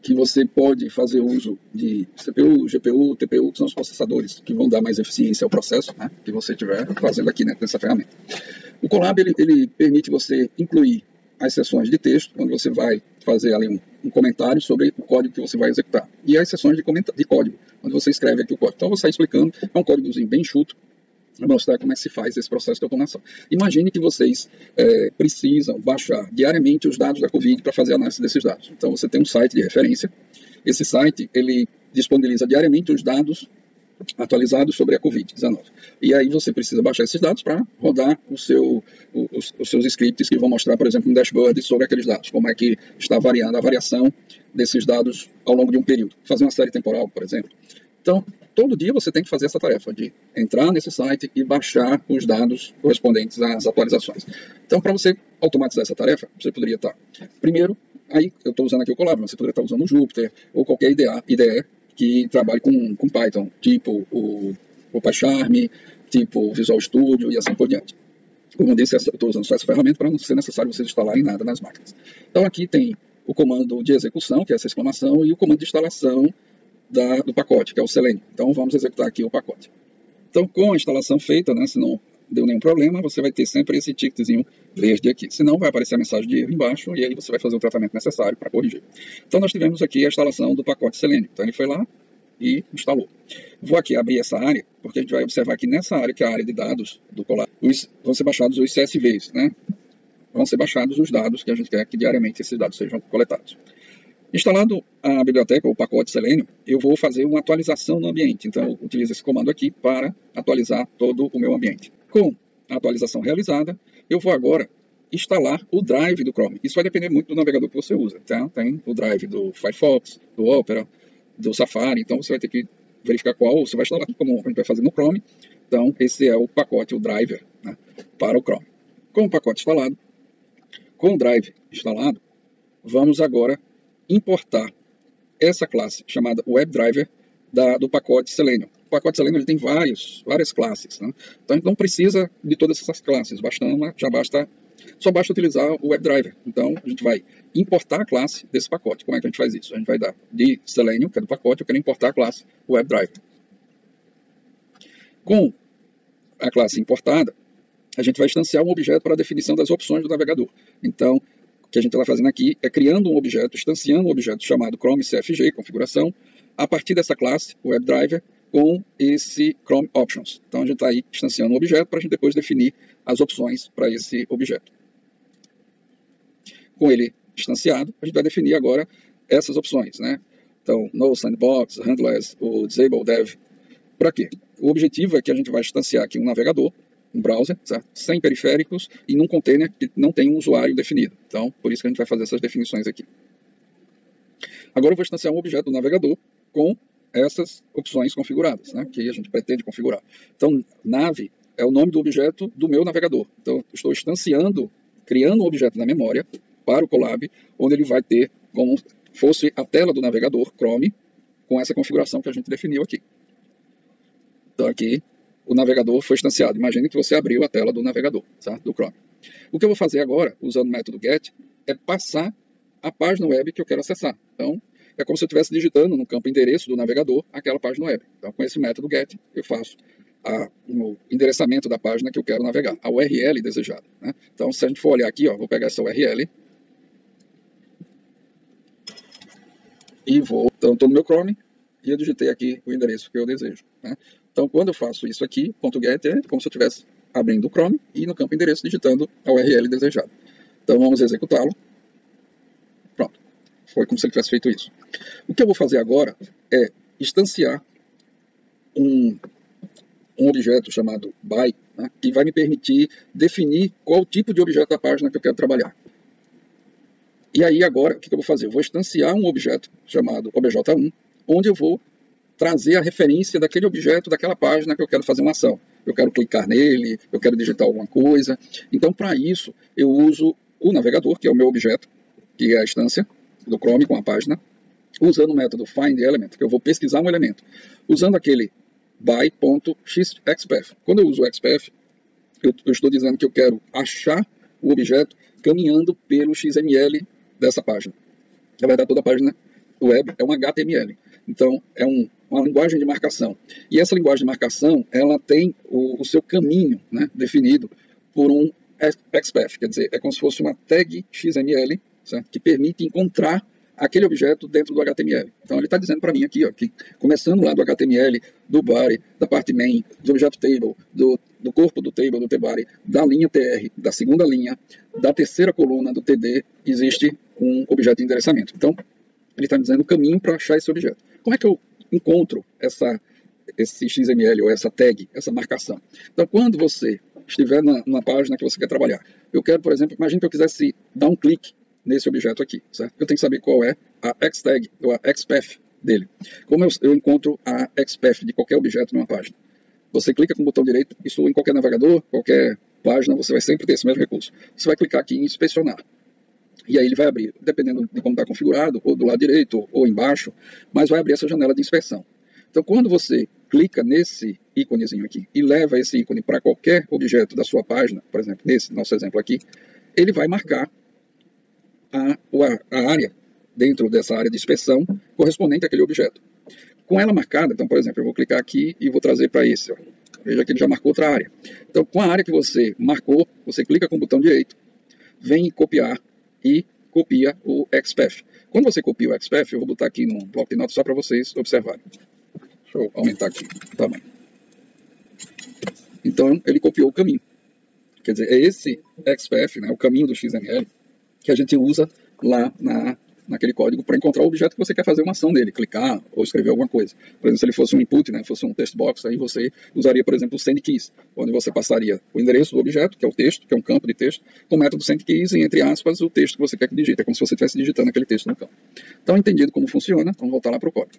que você pode fazer uso de CPU, GPU, TPU, que são os processadores que vão dar mais eficiência ao processo, né, que você estiver fazendo aqui dentro dessa ferramenta. O Colab ele permite você incluir as sessões de texto, onde você vai fazer ali um comentário sobre o código que você vai executar. E as sessões de código, onde você escreve aqui o código. Então, eu vou sair explicando, é um códigozinho bem enxuto, para mostrar como é que se faz esse processo de automação. Imagine que vocês precisam baixar diariamente os dados da Covid para fazer análise desses dados. Então, você tem um site de referência. Esse site, ele disponibiliza diariamente os dados atualizados sobre a Covid-19. E aí você precisa baixar esses dados para rodar os seus scripts que vão mostrar, por exemplo, um dashboard sobre aqueles dados, como é que está variando a variação desses dados ao longo de um período. Fazer uma série temporal, por exemplo. Então, todo dia você tem que fazer essa tarefa de entrar nesse site e baixar os dados correspondentes às atualizações. Então, para você automatizar essa tarefa, você poderia estar, primeiro, aí eu estou usando aqui o Colab, você poderia estar usando o Jupyter ou qualquer IDE que trabalhe com Python, tipo o PyCharm, tipo o Visual Studio e assim por diante. Como eu disse, eu estou usando só essa ferramenta para não ser necessário vocês instalarem nada nas máquinas. Então, aqui tem o comando de execução, que é essa exclamação, e o comando de instalação do pacote, que é o Selenium. Então, vamos executar aqui o pacote. Então, com a instalação feita, né, se não deu nenhum problema, você vai ter sempre esse ticketzinho verde aqui. Senão, vai aparecer a mensagem de erro embaixo e aí você vai fazer o tratamento necessário para corrigir. Então, nós tivemos aqui a instalação do pacote Selenium. Então, ele foi lá e instalou. Vou aqui abrir essa área, porque a gente vai observar que nessa área, que é a área de dados do Colab, vão ser baixados os CSVs, né? Vão ser baixados os dados que a gente quer que diariamente esses dados sejam coletados. Instalado a biblioteca, ou o pacote Selenium, eu vou fazer uma atualização no ambiente. Então, eu utilizo esse comando aqui para atualizar todo o meu ambiente. Com a atualização realizada, eu vou agora instalar o drive do Chrome. Isso vai depender muito do navegador que você usa. Tá? Tem o drive do Firefox, do Opera, do Safari. Então, você vai ter que verificar qual você vai instalar aqui, como a gente vai fazer no Chrome. Então, esse é o pacote, o driver, né, para o Chrome. Com o pacote instalado, com o drive instalado, vamos agora importar essa classe chamada WebDriver do pacote Selenium. O pacote Selenium ele tem várias classes, né? Então a gente não precisa de todas essas classes, só basta utilizar o WebDriver. Então a gente vai importar a classe desse pacote. Como é que a gente faz isso? A gente vai dar de Selenium, que é do pacote, eu quero importar a classe WebDriver. Com a classe importada, a gente vai instanciar um objeto para a definição das opções do navegador. Então, o que a gente está fazendo aqui é criando um objeto, instanciando um objeto chamado Chrome CFG, configuração, a partir dessa classe, o WebDriver, com esse Chrome Options. Então, a gente está aí instanciando um objeto para a gente depois definir as opções para esse objeto. Com ele instanciado, a gente vai definir agora essas opções, né? Então, No Sandbox, Handlers, o Disable Dev. Para quê? O objetivo é que a gente vai instanciar aqui um navegador, um browser, certo? Sem periféricos e num container que não tem um usuário definido. Então, por isso que a gente vai fazer essas definições aqui. Agora eu vou instanciar um objeto do navegador com essas opções configuradas, né, que a gente pretende configurar. Então, nave é o nome do objeto do meu navegador. Então, eu estou instanciando, criando um objeto na memória para o Colab, onde ele vai ter como fosse a tela do navegador Chrome, com essa configuração que a gente definiu aqui. Então, aqui o navegador foi instanciado. Imagine que você abriu a tela do navegador, certo? Do Chrome. O que eu vou fazer agora, usando o método get, é passar a página web que eu quero acessar. Então, é como se eu estivesse digitando no campo endereço do navegador aquela página web. Então, com esse método get, eu faço o endereçamento da página que eu quero navegar, a URL desejada, né? Então, se a gente for olhar aqui, ó, vou pegar essa URL e então, estou no meu Chrome e eu digitei aqui o endereço que eu desejo, né? Então, quando eu faço isso aqui, .get é como se eu estivesse abrindo o Chrome e no campo endereço digitando a URL desejada. Então, vamos executá-lo. Pronto. Foi como se ele tivesse feito isso. O que eu vou fazer agora é instanciar um objeto chamado by, né, que vai me permitir definir qual tipo de objeto da página que eu quero trabalhar. E aí, agora, o que eu vou fazer? Eu vou instanciar um objeto chamado obj1, onde eu vou trazer a referência daquele objeto, daquela página que eu quero fazer uma ação. Eu quero clicar nele, eu quero digitar alguma coisa. Então, para isso, eu uso o navegador, que é o meu objeto, que é a instância do Chrome com a página, usando o método findElement, que eu vou pesquisar um elemento, usando aquele by.xpath. Quando eu uso o xpath, eu estou dizendo que eu quero achar o objeto caminhando pelo XML dessa página. Na verdade, toda a página web é um HTML. Então, é uma linguagem de marcação. E essa linguagem de marcação, ela tem o seu caminho, né, definido por um XPath, quer dizer, é como se fosse uma tag XML, certo? Que permite encontrar aquele objeto dentro do HTML. Então, ele está dizendo para mim aqui, ó, que começando lá do HTML, do body, da parte main, do objeto table, do corpo do table, do tbody, da linha tr, da segunda linha, da terceira coluna do td, existe um objeto de endereçamento. Então, ele está me dizendo o caminho para achar esse objeto. Como é que eu encontro esse XML ou essa tag, essa marcação? Então, quando você estiver numa página que você quer trabalhar, eu quero, por exemplo, imagine que eu quisesse dar um clique nesse objeto aqui, certo? Eu tenho que saber qual é a Xtag ou a XPath dele. Como eu encontro a XPath de qualquer objeto numa página? Você clica com o botão direito, isso em qualquer navegador, qualquer página, você vai sempre ter esse mesmo recurso. Você vai clicar aqui em inspecionar. E aí ele vai abrir, dependendo de como está configurado, ou do lado direito ou embaixo, mas vai abrir essa janela de inspeção. Então, quando você clica nesse íconezinho aqui e leva esse ícone para qualquer objeto da sua página, por exemplo, nesse nosso exemplo aqui, ele vai marcar a área dentro dessa área de inspeção correspondente àquele objeto. Com ela marcada, então, por exemplo, eu vou clicar aqui e vou trazer para esse. Ó. Veja que ele já marcou outra área. Então, com a área que você marcou, você clica com o botão direito, vem copiar e copia o XPath. Quando você copia o XPath, eu vou botar aqui no bloco de notas só para vocês observarem. Deixa eu aumentar aqui o tamanho. Então, ele copiou o caminho. Quer dizer, é esse XPath, né, o caminho do XML, que a gente usa lá naquele código para encontrar o objeto que você quer fazer uma ação dele, clicar ou escrever alguma coisa. Por exemplo, se ele fosse um input, né, fosse um text box, aí você usaria, por exemplo, o sendKeys, onde você passaria o endereço do objeto, que é o texto, que é um campo de texto, com o método sendKeys e, entre aspas, o texto que você quer que digite. É como se você estivesse digitando aquele texto no campo. Então, entendido como funciona, vamos voltar lá para o código.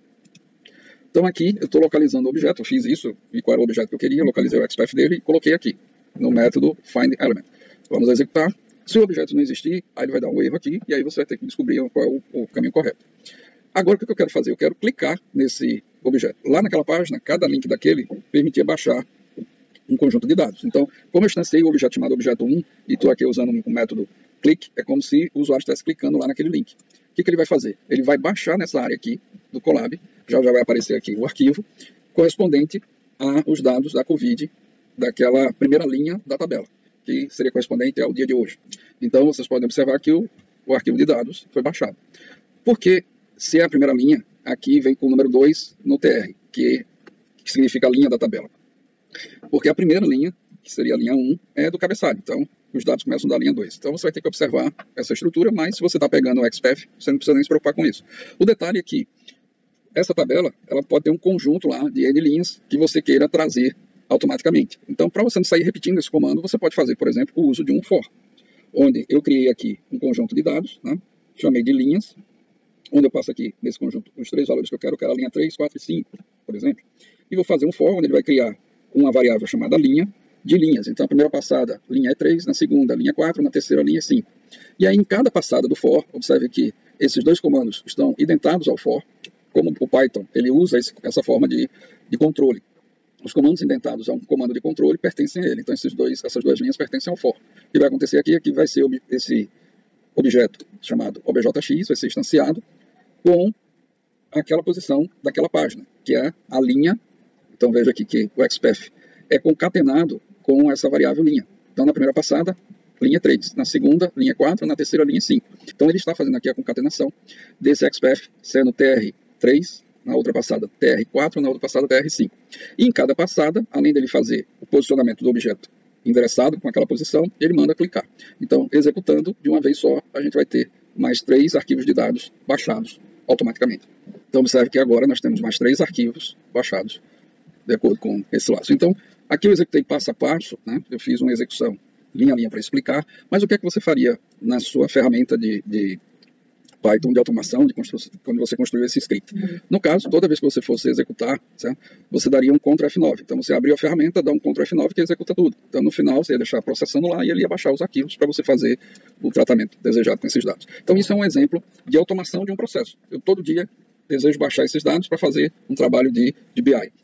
Então, aqui eu estou localizando o objeto, eu fiz isso, e qual era o objeto que eu queria, localizei o XPath dele e coloquei aqui, no método findElement. Vamos executar. Se o objeto não existir, aí ele vai dar um erro aqui, e aí você vai ter que descobrir qual é o caminho correto. Agora, o que eu quero fazer? Eu quero clicar nesse objeto. Lá naquela página, cada link daquele permitia baixar um conjunto de dados. Então, como eu instanciei o objeto chamado objeto 1, e estou aqui usando o método click, é como se o usuário estivesse clicando lá naquele link. O que ele vai fazer? Ele vai baixar nessa área aqui do Colab, já vai aparecer aqui o arquivo, correspondente aos dados da COVID, daquela primeira linha da tabela, que seria correspondente ao dia de hoje. Então, vocês podem observar que o arquivo de dados foi baixado. Porque, se é a primeira linha, aqui vem com o número 2 no TR, que significa a linha da tabela. Porque a primeira linha, que seria a linha 1, é do cabeçalho. Então, os dados começam da linha 2. Então, você vai ter que observar essa estrutura, mas se você está pegando o XPath, você não precisa nem se preocupar com isso. O detalhe é que essa tabela, ela pode ter um conjunto lá de N linhas que você queira trazer automaticamente. Então, para você não sair repetindo esse comando, você pode fazer, por exemplo, o uso de um for, onde eu criei aqui um conjunto de dados, né? Chamei de linhas, onde eu passo aqui nesse conjunto os 3 valores que eu quero a linha 3, 4 e 5, por exemplo, e vou fazer um for, onde ele vai criar uma variável chamada linha de linhas. Então, a primeira passada, linha é 3, na segunda, linha 4, na terceira, linha é 5. E aí, em cada passada do for, observe que esses 2 comandos estão identados ao for, como o Python, ele usa essa forma de controle. Os comandos indentados a um comando de controle pertencem a ele. Então, essas 2 linhas pertencem ao for. O que vai acontecer aqui é que vai ser esse objeto chamado objx, vai ser instanciado com aquela posição daquela página, que é a linha. Então, veja aqui que o XPath é concatenado com essa variável linha. Então, na primeira passada, linha 3. Na segunda, linha 4. Na terceira, linha 5. Então, ele está fazendo aqui a concatenação desse XPath, sendo TR3, na outra passada TR4, na outra passada TR5. E em cada passada, além dele fazer o posicionamento do objeto endereçado com aquela posição, ele manda clicar. Então, executando de uma vez só, a gente vai ter mais 3 arquivos de dados baixados automaticamente. Então, observe que agora nós temos mais 3 arquivos baixados de acordo com esse laço. Então, aqui eu executei passo a passo, né? Eu fiz uma execução linha a linha para explicar, mas o que é que você faria na sua ferramenta de Python de automação, quando você construiu esse script? No caso, toda vez que você fosse executar, certo? Você daria um Ctrl F9. Então, você abriu a ferramenta, dá um Ctrl F9 que executa tudo. Então, no final, você ia deixar processando lá e ele ia baixar os arquivos para você fazer o tratamento desejado com esses dados. Então, isso é um exemplo de automação de um processo. Eu, todo dia, desejo baixar esses dados para fazer um trabalho de BI.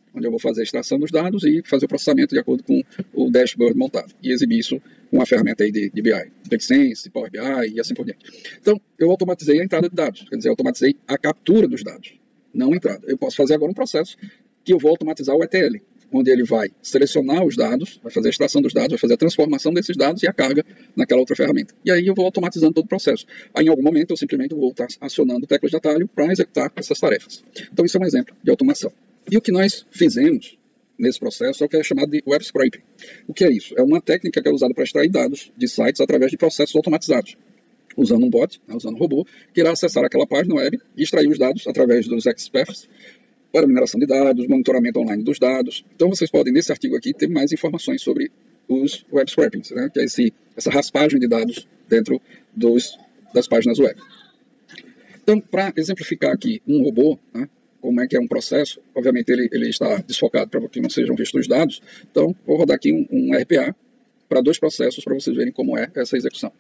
onde eu vou fazer a extração dos dados e fazer o processamento de acordo com o dashboard montado, e exibir isso com a ferramenta aí de BI, QuickSense, Power BI e assim por diante. Então, eu automatizei a entrada de dados, quer dizer, eu automatizei a captura dos dados, não a entrada. Eu posso fazer agora um processo que eu vou automatizar o ETL, onde ele vai selecionar os dados, vai fazer a extração dos dados, vai fazer a transformação desses dados e a carga naquela outra ferramenta. E aí eu vou automatizando todo o processo. Aí em algum momento eu simplesmente vou estar acionando teclas de atalho para executar essas tarefas. Então isso é um exemplo de automação. E o que nós fizemos nesse processo é o que é chamado de web scraping. O que é isso? É uma técnica que é usada para extrair dados de sites através de processos automatizados, usando um bot, usando um robô, que irá acessar aquela página web e extrair os dados através dos experts para mineração de dados, monitoramento online dos dados. Então vocês podem, nesse artigo aqui, ter mais informações sobre os web scrapings, né? Que é essa raspagem de dados dentro das páginas web. Então, para exemplificar aqui um robô, né, como é que é um processo, obviamente ele está desfocado para que não sejam vistos os dados, então vou rodar aqui um RPA para 2 processos para vocês verem como é essa execução.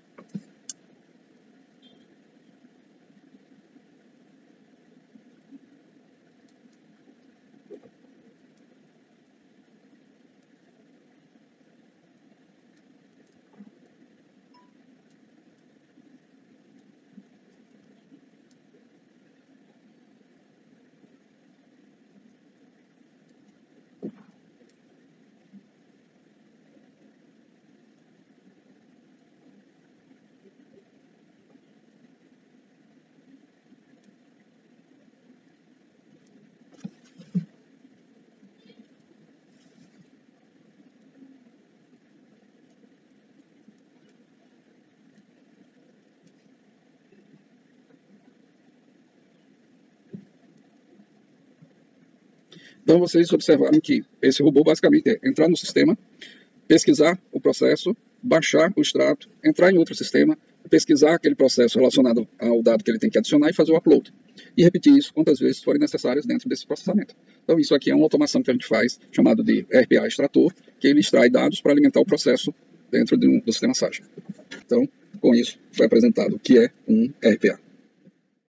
Então vocês observaram que esse robô basicamente é entrar no sistema, pesquisar o processo, baixar o extrato, entrar em outro sistema, pesquisar aquele processo relacionado ao dado que ele tem que adicionar e fazer o upload. E repetir isso quantas vezes forem necessárias dentro desse processamento. Então isso aqui é uma automação que a gente faz, chamado de RPA extrator, que ele extrai dados para alimentar o processo dentro do sistema SAGE. Então, com isso, foi apresentado o que é um RPA.